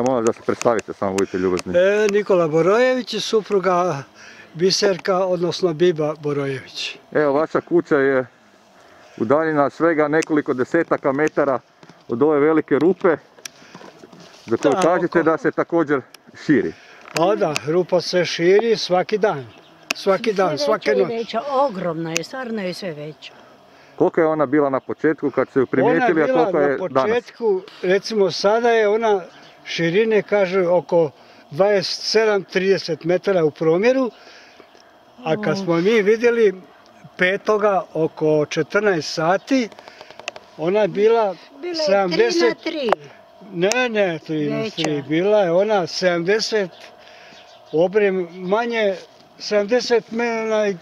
molim da se predstavite, samo budite ljubazni. Nikola Borojević i supruga Biserka, odnosno Biba Borojević. Evo, vaša kuća je udaljena svega nekoliko desetaka metara od ove velike rupe, za koju kažete da se također širi. A da, rupa se širi svaki dan. Svaki dan, svake noći. Veća, ogromna je, stvarno je sve veća. Koliko je ona bila na početku kad ste ju primijetili, a koliko je danas? Ona je bila na početku, recimo sada je ona širine, kaže, oko 27-30 metara u promjeru, a kad smo mi vidjeli 5. oko 14 sati, ona je bila 70... 3 na 3. Ne, 3 na 3. Bila je ona 70, obrem manje, 70 metara,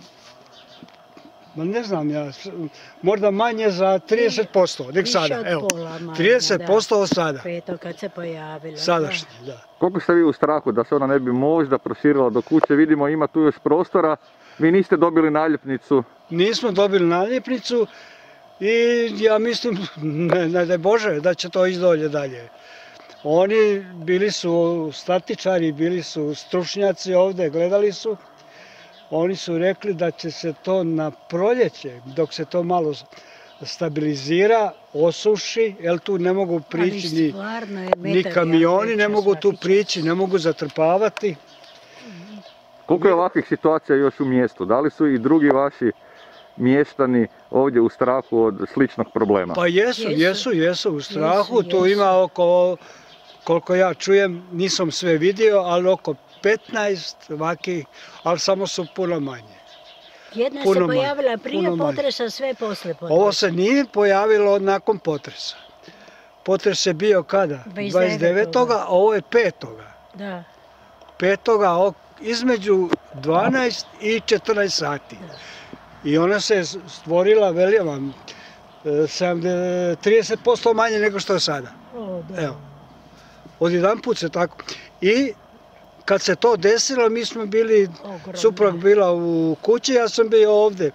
ne znam ja, možda manje za 30%, nek sada, evo, 30% od sada. 5. kad se pojavila. Sadašnji, da. Koliko ste vi u strahu da se ona ne bi možda proširila do kuće? Vidimo, ima tu još prostora. Vi niste dobili naljepnicu? Nismo dobili naljepnicu i ja mislim, ne daj Bože, da će to ići dolje dalje. Oni bili su statičari, bili su stručnjaci ovdje, gledali su. Oni su rekli da će se to na proljeće, dok se to malo stabilizira, osuši, jer tu ne mogu prići ni kamioni, ne mogu tu prići, ne mogu zatrpavati. Koliko je ovakvih situacija još u mjestu? Da li su i drugi vaši mještani ovdje u strahu od sličnog problema? Pa jesu u strahu. Tu ima oko, koliko ja čujem, nisam sve vidio, ali oko 15 ovakvih, ali samo su puno manje. Jedna se pojavila prije potresa, sve posle potresa. Ovo se nije pojavilo nakon potresa. Potres je bio kada? 29. a ovo je 5. Da. 5. između 12 i 14 sati. I ona se stvorila, velim vam, 30% manje nego što je sada. Evo. Odjedanput se tako. I kad se to desilo, mi smo bili, suprug bila u kući, ja sam bio ovdje.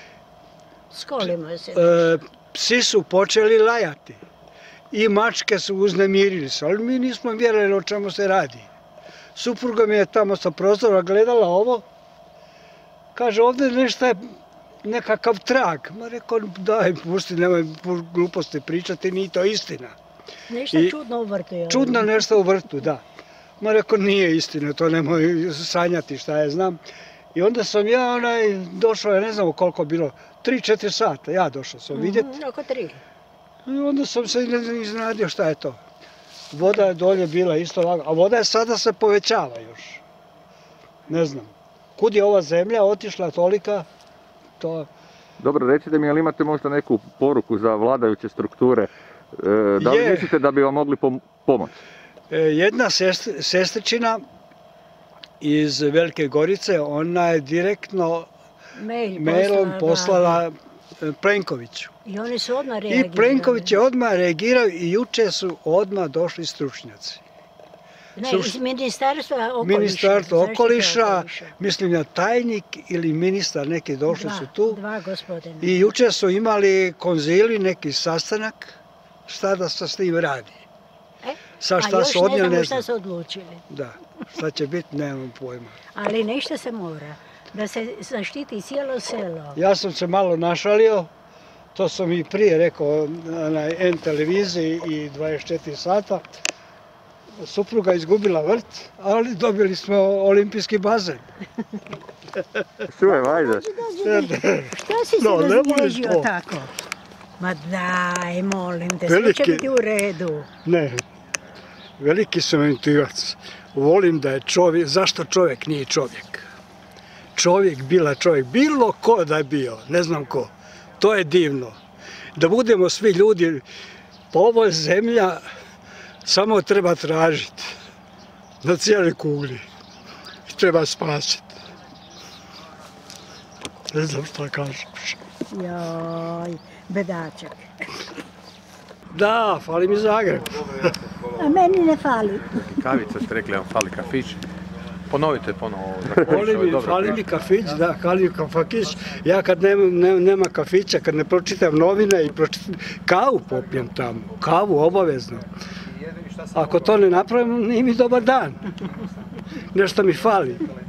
Skolimo se. Psi su počeli lajati i mačke su uznemirili se, ali mi nismo vjerovali o čemu se radi. Supruga mi je tamo sa prozora gledala ovo, kaže ovdje nešto je nekakav trag. Ma rekao, daj, pusti, nemoj gluposti pričati, nije to istina. Nešto čudno u vrtu je. Čudno nešto u vrtu, da. Ma rekao, nije istina, to nemoj sanjati, šta ja znam. I onda sam ja došao, ja ne znam koliko bilo, 3-4 sata, ja došao sam vidjeti. Oko 3. I onda sam se iznenadio šta je to. Voda je dolje bila isto ovako, a voda je sada se povećava još. Ne znam. Kud je ova zemlja otišla tolika, to... Dobro, recite mi, ali imate možda neku poruku za vladajuće strukture? Da li mislite da bi vam mogli pomoći? Jedna sestričina iz Velike Gorice, ona je direktno mailom poslala Plenkoviću. I oni su odmah reagirali. I Plenković je odmah reagirao i juče su odmah došli stručnjaci. Ne, iz Ministarstva okoliša. Ministarstvo okoliša, mislim da tajnik ili ministar neki došli su tu. Dva gospodina. I juče su imali konzili, neki sastanak, šta da se s tim radi. A još ne znamo šta su odlučili. Da, šta će biti, nemam pojma. Ali nešto se mora, da se zaštiti cijelo selo. Ja sam se malo našalio, to sam i prije rekao na N televiziji i 24 sata. Supruga izgubila vrt, ali dobili smo olimpijski bazen. Čujem, ajde. Što si se razgnježio tako? Ma daj, molim te, sve će biti u redu. Ne, veliki sam intuivac. Volim da je čovjek, zašto čovjek nije čovjek? Čovjek bila čovjek, bilo ko da je bio, ne znam ko. To je divno. Da budemo svi ljudi, pa ovo je zemlja, samo treba tražiti na cijeloj kugli i treba spasiti. Ne znam šta kažem. Joj, bedačak. Da, fali mi Zagreb. A meni ne fali. Kavica ste rekli, vam fali kafić. Ponovite ponovo. Fali mi kafić, da, fali mi kafić. Ja kad nema kafića, kad ne pročitam novine i kavu popijem tamo. Kavu obavezno. Ako to ne napravim, nije mi dobar dan. Nešto mi fali.